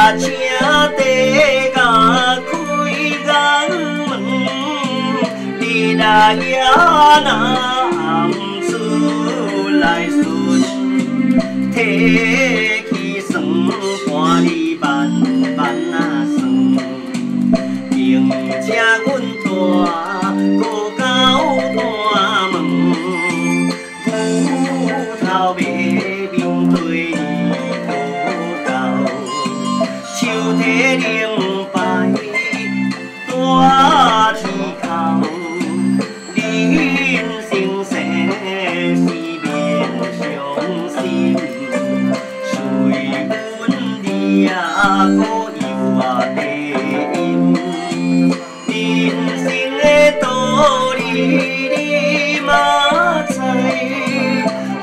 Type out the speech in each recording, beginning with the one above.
请地甲开眼门，你若也若出来顺，提起算盘你慢慢啊算，并且阮大哥到大门，牛头马面对你讨教，手提灵牌大天口，人生世是面相心，随阮你啊可有啊地音，人生的道理你嘛知，好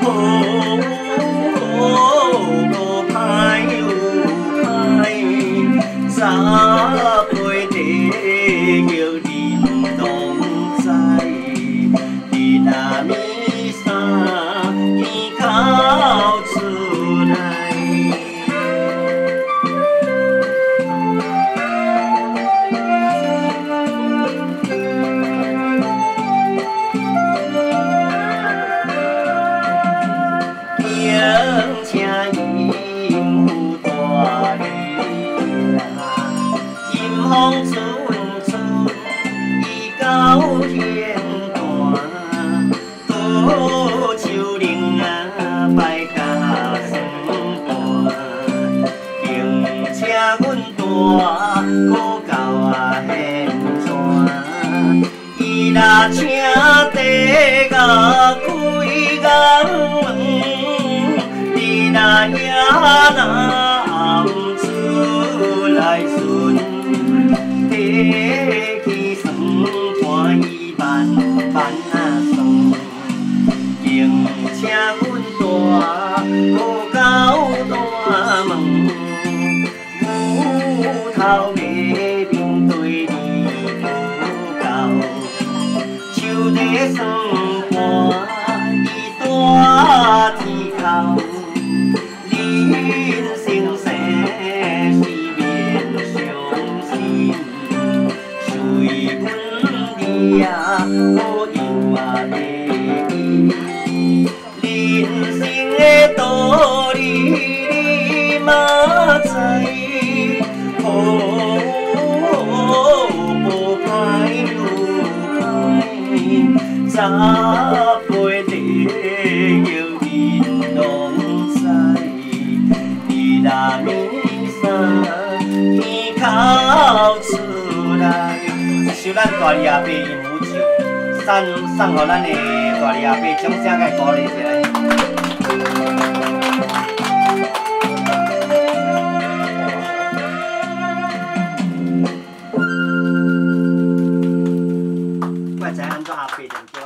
无歹有歹，十八地叫人拢知，你若面衫耳口出来。请音符大力音风阵阵，伊到现段，多树林啊摆甲算盘，并且阮大哥到啊现船，伊若请地甲开眼门。若也若出来顺，提起算盘伊慢慢啊算，并且阮大哥到大门，牛头马面对你讨教，手提算盘伊大天口。人生世是面相心，随阮你啊可有啊地意，人生的道理你嘛知，好无歹有歹，十八地叫人拢知。若面衫耳口出来，这首咱大二阿伯音符唱，送互咱的大二阿伯，掌声甲鼓励一下。我知安怎阿伯点。